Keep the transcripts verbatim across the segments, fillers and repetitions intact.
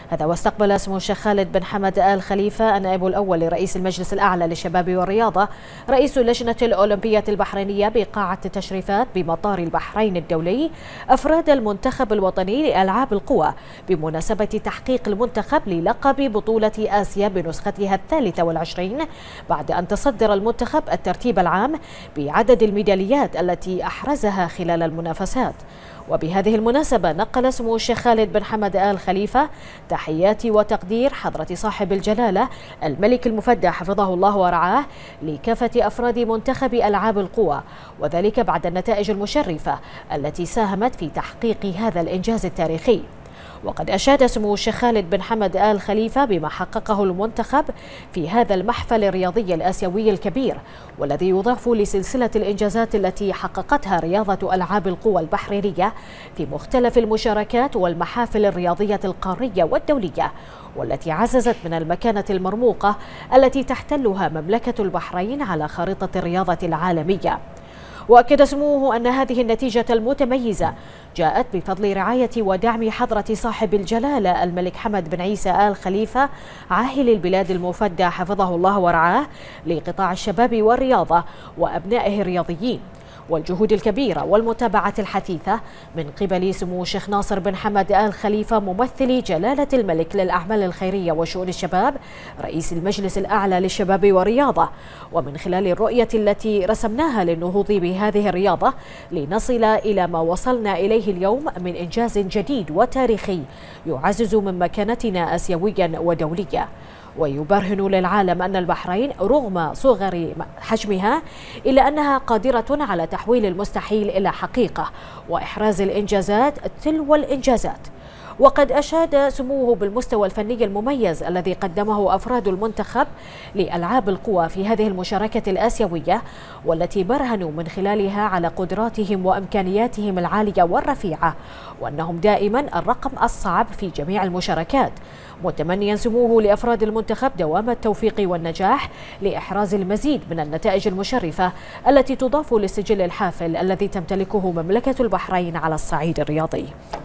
هذا واستقبل سمو الشيخ خالد بن حمد آل خليفة النائب الأول لرئيس المجلس الأعلى للشباب والرياضة رئيس اللجنة الأولمبية البحرينية بقاعة التشريفات بمطار البحرين الدولي أفراد المنتخب الوطني لألعاب القوى بمناسبة تحقيق المنتخب للقب بطولة آسيا بنسختها الثالثة والعشرين بعد أن تصدر المنتخب الترتيب العام بعدد الميداليات التي أحرزها خلال المنافسات. وبهذه المناسبة نقل سمو الشيخ خالد بن حمد آل خليفة تحيات وتقدير حضرة صاحب الجلالة الملك المفدى حفظه الله ورعاه لكافة أفراد منتخب ألعاب القوى، وذلك بعد النتائج المشرفة التي ساهمت في تحقيق هذا الإنجاز التاريخي. وقد أشاد سمو الشيخ خالد بن حمد آل خليفة بما حققه المنتخب في هذا المحفل الرياضي الآسيوي الكبير، والذي يضاف لسلسلة الإنجازات التي حققتها رياضة ألعاب القوى البحرينية في مختلف المشاركات والمحافل الرياضية القارية والدولية، والتي عززت من المكانة المرموقة التي تحتلها مملكة البحرين على خارطة الرياضة العالمية. وأكد سموه أن هذه النتيجة المتميزة جاءت بفضل رعاية ودعم حضرة صاحب الجلالة الملك حمد بن عيسى آل خليفة عاهل البلاد المفدى حفظه الله ورعاه لقطاع الشباب والرياضة وأبنائه الرياضيين، والجهود الكبيرة والمتابعة الحثيثة من قبل سمو الشيخ ناصر بن حمد آل خليفة ممثل جلالة الملك للأعمال الخيرية وشؤون الشباب رئيس المجلس الأعلى للشباب والرياضة، ومن خلال الرؤية التي رسمناها للنهوض بهذه الرياضة لنصل إلى ما وصلنا إليه اليوم من إنجاز جديد وتاريخي يعزز من مكانتنا آسيويا ودوليا، ويبرهن للعالم أن البحرين رغم صغر حجمها إلا أنها قادرة على تحويل المستحيل إلى حقيقة وإحراز الإنجازات تلو الإنجازات. وقد أشاد سموه بالمستوى الفني المميز الذي قدمه أفراد المنتخب لألعاب القوى في هذه المشاركة الآسيوية، والتي برهنوا من خلالها على قدراتهم وإمكانياتهم العالية والرفيعة، وأنهم دائما الرقم الصعب في جميع المشاركات، متمنيا سموه لأفراد المنتخب دوام التوفيق والنجاح لإحراز المزيد من النتائج المشرفة التي تضاف للسجل الحافل الذي تمتلكه مملكة البحرين على الصعيد الرياضي.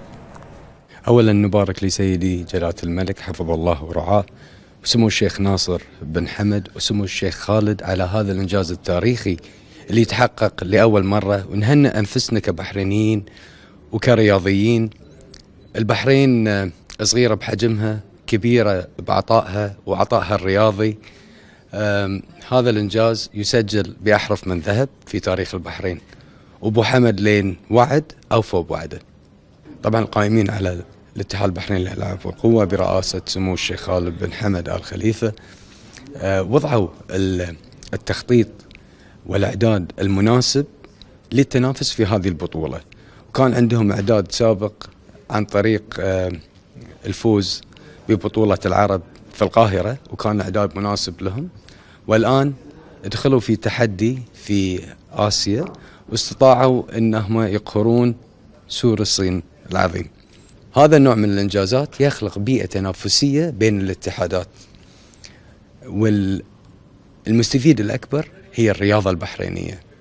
أولا نبارك لسيدي جلالة الملك حفظه الله ورعاه وسمو الشيخ ناصر بن حمد وسمو الشيخ خالد على هذا الإنجاز التاريخي اللي يتحقق لأول مرة، ونهنئ أنفسنا كبحرينيين وكرياضيين. البحرين صغيرة بحجمها، كبيرة بعطائها وعطائها الرياضي. هذا الإنجاز يسجل بأحرف من ذهب في تاريخ البحرين، وأبو حمد لين وعد أوفى بوعده. طبعا القائمين على الاتحاد البحريني للألعاب والقوى برئاسة سمو الشيخ خالد بن حمد آل خليفة وضعوا التخطيط والإعداد المناسب للتنافس في هذه البطولة، وكان عندهم إعداد سابق عن طريق الفوز ببطولة العرب في القاهرة، وكان إعداد مناسب لهم، والآن دخلوا في تحدي في آسيا واستطاعوا أنهم يقهرون سور الصين العظيم. هذا النوع من الإنجازات يخلق بيئة تنافسية بين الاتحادات، والمستفيد الأكبر هي الرياضة البحرينية.